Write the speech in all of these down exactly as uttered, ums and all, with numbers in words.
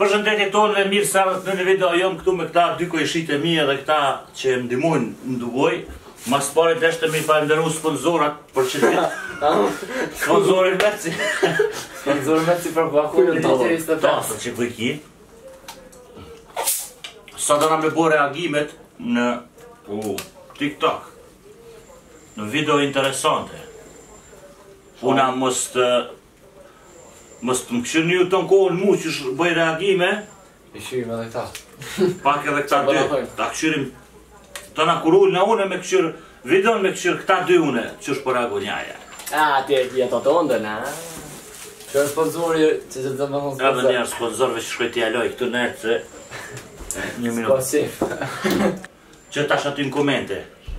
Përshëndetje tonë, mirë se ardhët në një video, jom këtu me këta dy koishite mie dhe këta që më ndihmojnë në dugoj. Mas pare deshte me i falenderu sponzorat për që të sponsorin Meci. Sponsorin Meci për bakujën të qërisë të pesë. Ta, që bëjki. Sa do nga me bo reagimet në TikTok. Në video interesante. Una mos të Mos të më këshirë një të në kohën mu që bëj reagime. I shyrim edhe këta. Pak edhe këta dy. Ta këshirim të nga kur ullë në une me këshirë videon me këshirë këta dy une që është për reago njaja. A, ti e jeto të ndën, a? Që është sponsori që që të më thonë sponsor. Edhe njerë sponsorve që shkoj t'i aloj këtu nërë se... Një minutë. Sponsif. Që tash aty në komente.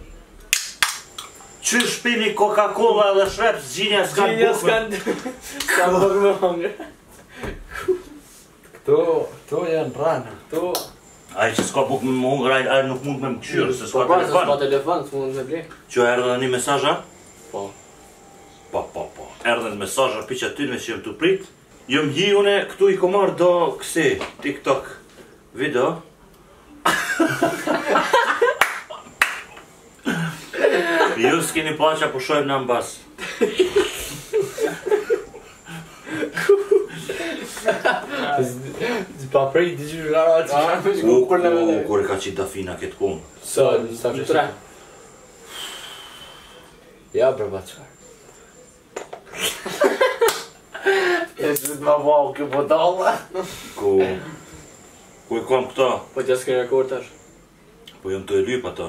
Që shpini Coca-Cola dhe Shreps, gjinja s'kan bukme. Gjinja s'kan... S'kan bukme hongë. Këto, këto janë rana. Këto... Aji që s'ka bukme më hongër, aji nuk mund me më këshyrë, se s'ka telefon. S'ka telefon, s'mund me ble. Që erdhe dhe një mesazha? Po. Po, po, po. Erdhe dhe mesazha pi që aty me që jem të prit. Jëm hi une, këtu i komar do kësi, TikTok video. Ju s'keni pa që po shojmë në mbas. Pa prej t'i që gara që që që kur në vede. Kur e ka qitë dafina këtë kumë. Sa, sa që tre. Ja, bre, ba qëkar. E që të ma vau kjo po dalla. Ku... Ku e kom këta? Po që s'ke rekord tash. Po jëm të e lyp ato.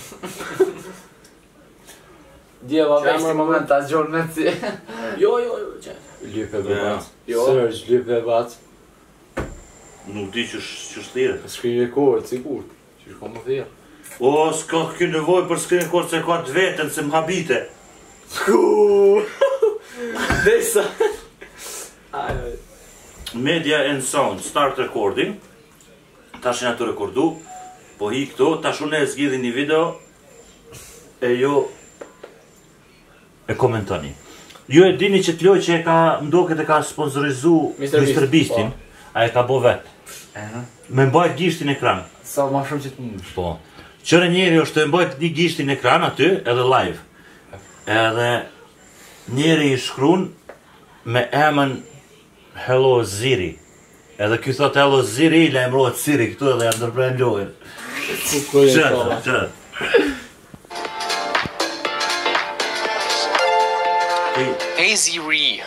Djeva veç të moment ta gjonë me si. Jo, jo, jo, që. Lype be bac. Sërsh, lype bac. Nuk di që shtire. Screen record, sigur. Që shko më thirë. O, s'ka kjo nevoj për screen record se ka të vetën se më habite. Kuuu. Desa. Media and Sound, start recording. Tash në të rekordu. Po hi këto, tash unë e zgjidhi një video. E jo... E komentoni. Ju e dini që t'loj që e ka mdoket e ka sponsorizu mister Beastin. A e ka bo vetë. Me mbajt gishtin ekran. Sa ma shumë që t'mundush. Po. Qëre njeri është të mbajt një gishtin ekran aty edhe live. Edhe njeri i shkrun me emën Hello Ziri. Edhe kjo thot Hello Ziri, i lajmërohet Siri këtu edhe janë ndërprejnë lojën. Qërë, qërë. Hey Siri.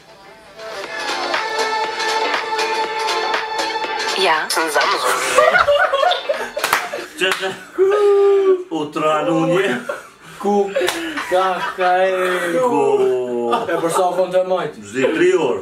Ja. Qëtë? U tranunje. Ku? Ka, ka e... Ku? E përsa kon të majtë. Zdi tri orë.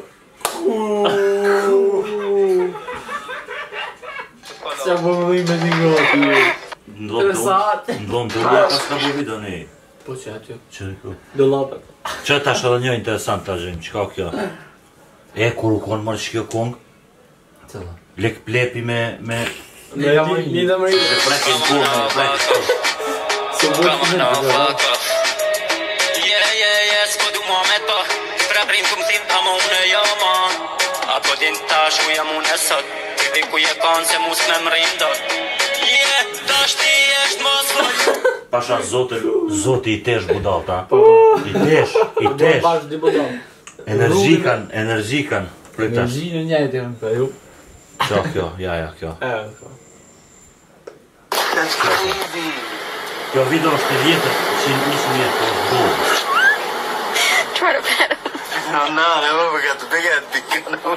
Qa po më dhim me një goti. Ndon të ullë pas ka bu video ne. Po që aty. Qërë ku? Do lapet. Që tash edhe një interesant të gjimë, qka kjo? E, kur u konë mërë që kjo kongë? Cëlla? Lek plepi me... me... Një damëri. Një damëri. Se prekin kongë, me prekin kongë. Se vërë të në të gërë. Je, je, je, s'po du ma me ta. Pra prim ku më thim ta ma unë e jama. Apo din tash ku jam unë e sot. Ti ku je kanë se mus me më rindot. Je, tash ti eshtë mos vëllë. Pasha zote, zoti i tesh budal ta. I tesh, i tesh. Bash di budal. Energjikan, energjikan. Energjinë njajtë e më për ju. Qa kjo, ja, ja, kjo. E, kjo. That's crazy. Kjo video është të vjetër, që njësë vjetër të do. Try to pet him. No, no, that motherfucker got the big ass dick gun on.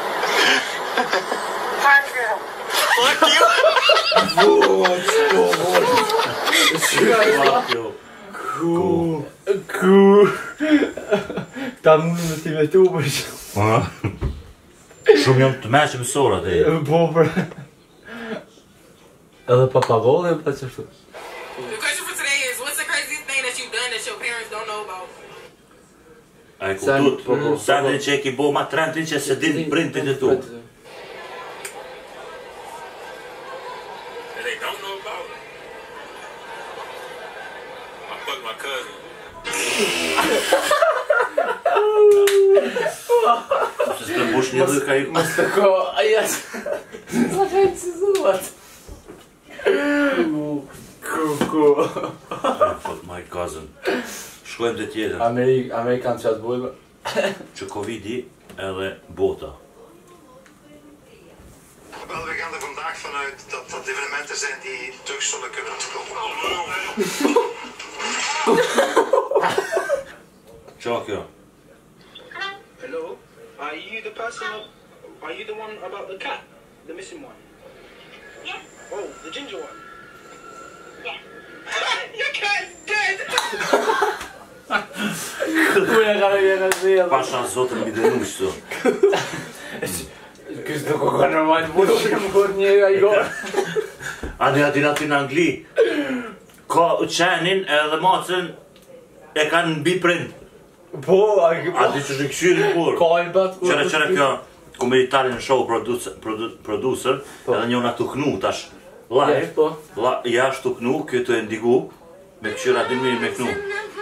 Fuck you. Fuck you. Ku. Ku. Ta mundu me t'i vetu për shumë. Shumë jam të meqë mësorat e. Po për. Edhe pa pavollë e pa qështu. The question for today is, what's the craziest thing that you've done that your parents don't know about? A e kuptut, sa dhe që e ki bo ma trendin që se din printin e tu. That they don't know about? I fucked my cousin. Se s'të mbush një dhe ka i... Mos të ko, aja... Sa ka i cizuat? Kuku... Fuck my cousin. Shkojmë të tjetër. Amerikan që atë bujme. Që Covidi edhe bota. Wel, we gaan er vandaag vanuit dat dat evenementen zijn die terug zullen kunnen komen. Ciao, kjo. Hello? Are you the person of, are you the one about the cat? The missing one? Yes. Oh, the ginger one? Yes. Your cat's dead! Kuja ka në vjeka zhjel. Pasha zotën mi dënu qëto. Kështë nuk o ka normal burë që më kur një a i gorë. Adi atin aty në Angli. Ka qenin edhe macën e kanë mbi prind. Po, a i Adi që shikëshyri në burë. Ka i bat kur... Qere qere kjo, ku me Italian show producer, producer edhe njona të knu tash. Live, la, jashtë të knu, kjo të e ndigu, me këshyra din mirë me knu.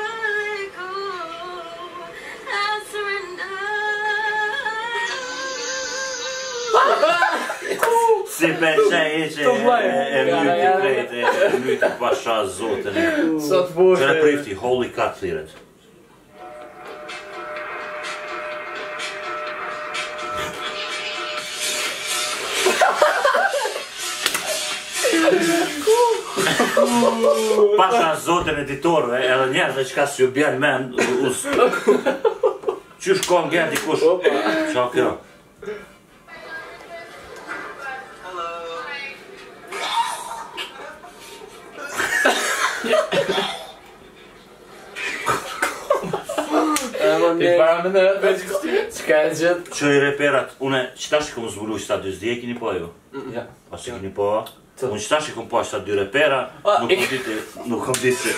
Si përse e që e myti krejt, e myti pasha zotën e. Sot bosh Qere prifti, holy cat thiret. Pasha zotën editorve, edhe njerëve qka si ju bjen men, qysh ka ngen dikush. Qa kjo? Ti para me në veç qka e gjithë? Që i reperat, une qëta që kom zbulu qëta dy zdi e kini po ju? Ja. Pas që kini po? Unë qëta që kom po qëta dy repera, nuk kom diti, nuk kom diti.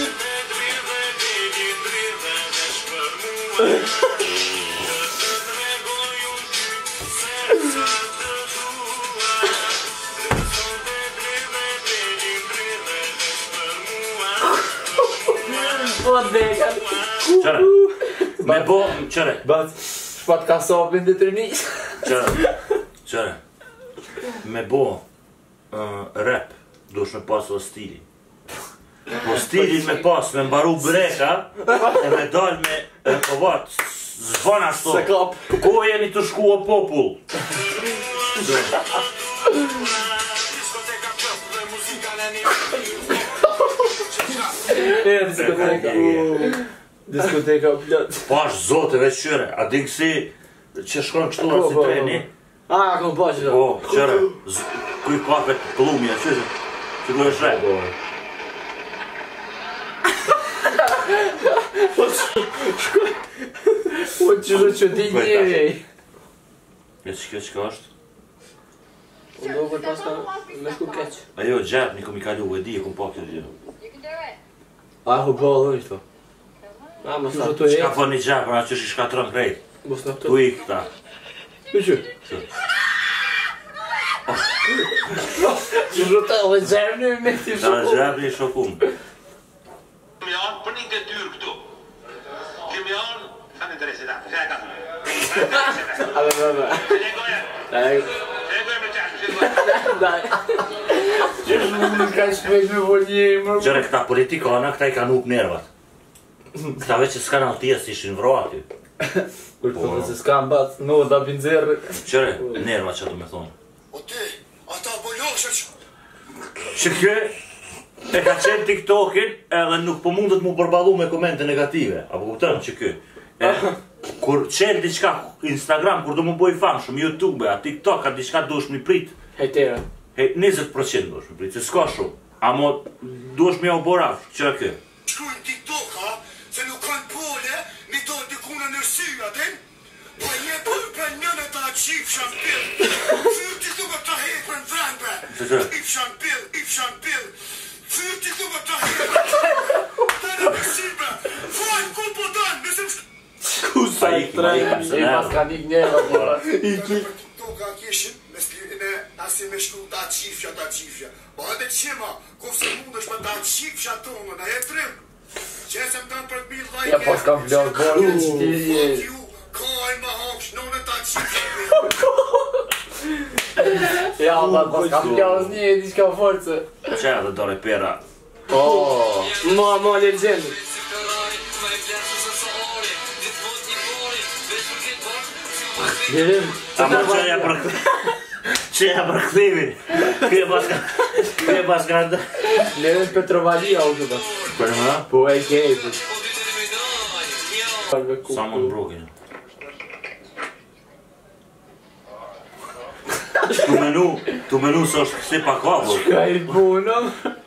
Po dekan. Qëre, me bo, qëre, Bat, shpat ka sopin dhe të rini. qëre, qëre, me bo uh, rap, dush me pas o stili. Po stilin me pas, me mbaru breka, e me dal me, e po vat, zvona shto. Se kap. Ko jeni të shku o popull? E, diskoteka. Diskoteka u plot. Pash zote veç qyre, a din kësi që shkron kështu atë si treni? A, kom po që Po, qyre, kuj kapet plumja, qyre, që ku e shrek? Po qështu që di njeri. E që kjo qka është? Po do për pas ka me shku keq. Ajo, gjep, një kom i kalu, e di, e kom pa kjo gjë. A, ho bëllë, ishto. A, më së të e. Qka po një gjep, pra që shi shkatron krejt. Mos në Tu i këta. Që që? Që rëta dhe gjerë një me të Da gjep një shokum. Kemi janë për një këtyr këtu. Kemi janë, sa në interesit atë, që e ka të. A, dhe dhe dhe. Që e goje? Da, Që e goje me qashë, që e goje? da. Që shumë ka shpejt me voljeri, më. Gjere, këta politikana, këta i kanë up nervat. Këta veç që s'kan altia si ishin vro aty. Kur të dhe se s'kam bat, no, da pinzerë. Qere, nerva që du me thonë. O ti, ata bojoshe që... Që kjo e ka qenë TikTokin edhe nuk po mundet mu përballu me komente negative. Apo kuptëm që kjo. E, kur qenë diqka Instagram, kur du mu boj famshëm, YouTube, a TikTok, a diqka dush mi prit. Hejtera. He, njëzet procent dush mi prit, se s'ka shumë. Amo dush mi au boraf, qëra kjo. Shkujnë TikTok, ha? Se nuk kanë pole, mi tonë dikune në sy, atin? Pa një për për njënë ta qif shanë pil. Fyrti duke ta hekën vend, bre. Qif shanë pil, qif shanë pil. Fyrti duke ta hekën. Ta në përsi, bre. Fajnë, ku po danë, nëse më Kusa i trejnë, i pas ka një njëra, bora. I kik. Toka kishin, me s'kine asi me shku ta qifja, ta qifja. Po edhe qima, ku se mund është me ta qifja tonë, na e trim. Qesem ta për t'mi like. Ja pas kam vlodh borë, që ti je. Kaj ma hanks, non ata qifshëm. Ja, ma pas kam plas një diçka forcë. Qa dhe dore pera. Oh, Ma, ma legendë. Lirim. Ama qeja për qeja për këthimin. Këje pas ka... Këje pas ka... Lirim Petrovalia u këtë. Për më? Po e kej. Samon Brokin. Tu menu, tu menu së është kësi pa kavur. Ka i punëm.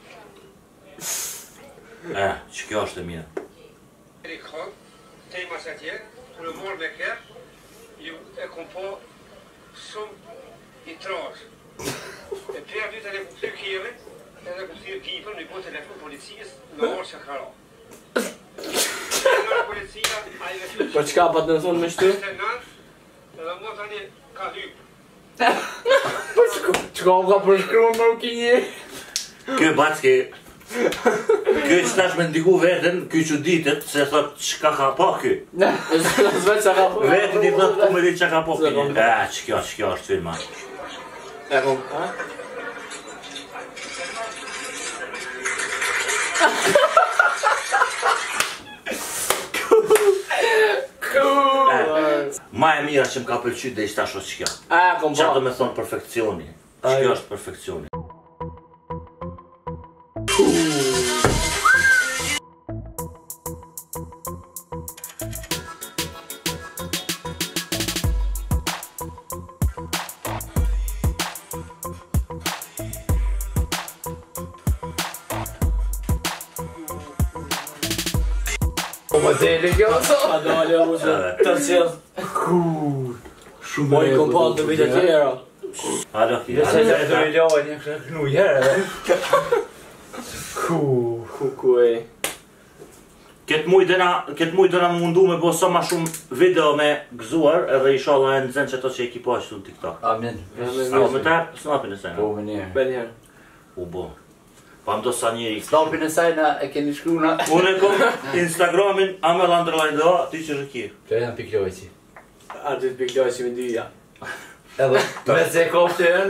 E, që kjo është e mija. Erik Hog, temas atje, kur e morë me kërë, ju e kom po shumë i trash. E përja dy të ne këthyr kjeve, edhe këthyr gipër, në i po telefon policijës në orë që kara. E nga policija, a i vetë Po qka pat në thonë me shty? të natë, edhe mo tani ka hypë. Qka u ka përshkru më u kinje? Kjo backe... Kjo që tash me ndiku vetën, kjo që ditët, se thot qka ka po kjo. Zvetë që ka po. Vetën i thot ku me ditë që ka po kjo. E, që kjo, që kjo është filma. E kom, ha? Ma e mira që më ka pëlqy dhe ishta shos që kjo. A, kom Qa pa. do me thonë perfekcioni. Që kjo është perfekcioni. Po më deli kjo so. A dalë u se të qëllë. Shumë Po i kom pa në vite tjera. Halo ki, Nëse që e të i lojë një kështë kënu jere dhe. Ku. Ku ku e. Këtë muj dëna, këtë muj dëna më mundu me bo sa ma shumë video me gëzuar edhe i shala e në zënë që to që e ki po ashtu në TikTok. Amin. A me ta snapin e sajna? Po më njerë. Ben njerë. U bo. Pa më do sa njeri. Snapin e sajna e keni shkruna. Unë e kom Instagramin Amel Underline ti që rëki. Kjo e janë pikloj që. A dy të pikloj që me dyja. Edhe me se koptën.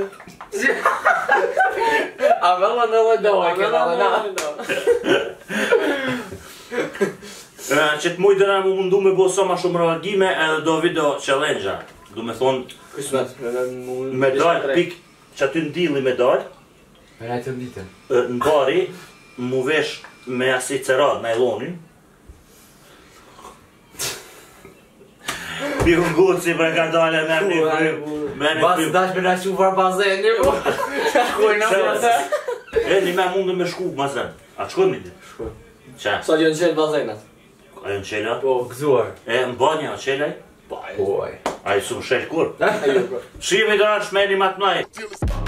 A me la në dhe dojë, këna dhe na. Që të muj dëna më mundu me bo sa ma shumë reagime edhe do video challenge-a. Du me thonë, Kusmet. medalj, pik që aty ndili medalj, Me najtë në ditën. në bari, mu vesh me asi cerat, najlonin. Pi unë gutë si për ka dalë me një frim. Me një Bas frim. dash me na shufar bazeni. Shkoj në bazen. E një me mundë me shku ma zën. A të shkoj me ti? Shkoj. Qa? Sa gjë në qelë bazenat. A jo në qela? Po, gëzuar. E në banja në qelaj? Po, A i su më shelë kur? Ajo, bro. Shimi do është me një matë mlaj.